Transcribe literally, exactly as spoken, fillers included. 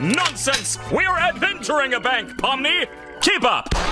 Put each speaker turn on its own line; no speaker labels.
Nonsense! We are adventuring a bank, Pomni! Keep up!